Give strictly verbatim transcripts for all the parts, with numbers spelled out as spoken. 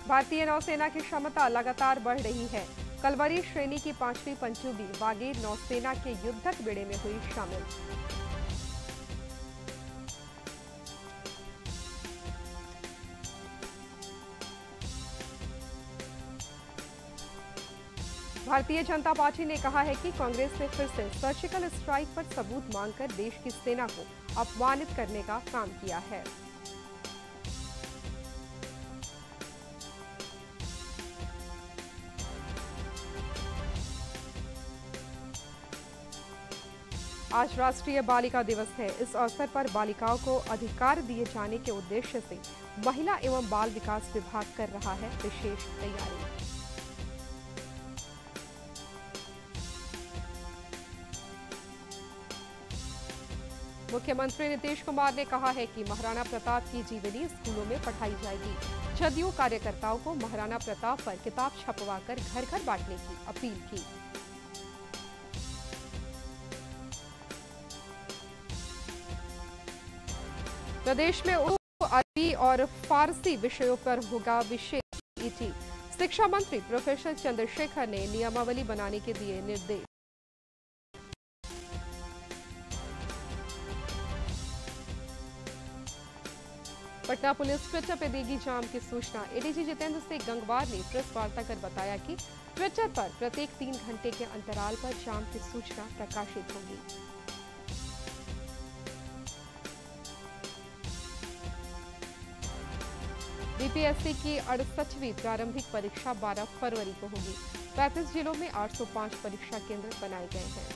भारतीय नौसेना की क्षमता लगातार बढ़ रही है। कलवरी श्रेणी की पांचवी पनडुब्बी वागीर नौसेना के युद्धक बेड़े में हुई शामिल। भारतीय जनता पार्टी ने कहा है कि कांग्रेस ने फिर से सर्जिकल स्ट्राइक पर सबूत मांगकर देश की सेना को अपमानित करने का काम किया है। आज राष्ट्रीय बालिका दिवस है। इस अवसर पर बालिकाओं को अधिकार दिए जाने के उद्देश्य से महिला एवं बाल विकास विभाग कर रहा है विशेष तैयारी। मुख्यमंत्री नीतीश कुमार ने कहा है कि महाराणा प्रताप की जीवनी स्कूलों में पढ़ाई जाएगी। जदयू कार्यकर्ताओं को महाराणा प्रताप पर किताब छपवाकर घर घर बांटने की अपील की। प्रदेश में उर्दू, अरबी और फारसी विषयों पर होगा विशेष ईटी। शिक्षा मंत्री प्रोफेसर चंद्रशेखर ने नियमावली बनाने के दिए निर्देश। पटना पुलिस ट्विटर पर देगी जाम की सूचना। एडीजी जितेंद्र सिंह गंगवार ने प्रेस वार्ता कर बताया कि ट्विटर पर प्रत्येक तीन घंटे के अंतराल पर जाम की सूचना प्रकाशित होगी। बीपीएससी की अड़सठवीं प्रारंभिक परीक्षा बारह फरवरी को होगी। पैंतीस जिलों में आठ सौ पाँच परीक्षा केंद्र बनाए गए हैं।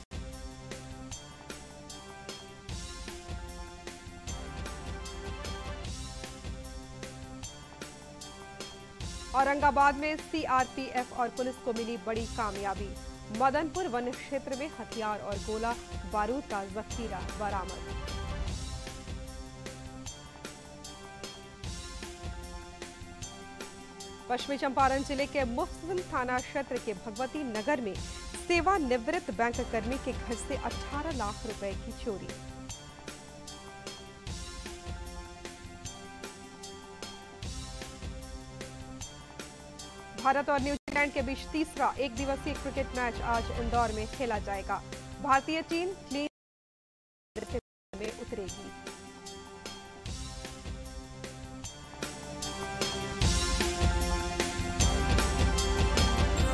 औरंगाबाद में सीआरपीएफ और पुलिस को मिली बड़ी कामयाबी। मदनपुर वन क्षेत्र में हथियार और गोला बारूद का जखीरा बरामद। पश्चिमी चंपारण जिले के मुफ्सिल थाना क्षेत्र के भगवती नगर में सेवानिवृत्त बैंक कर्मी के घर से अठारह लाख रुपए की चोरी। भारत और न्यूजीलैंड के बीच तीसरा एक दिवसीय क्रिकेट मैच आज इंदौर में खेला जाएगा। भारतीय टीम क्लीन में उतरेगी।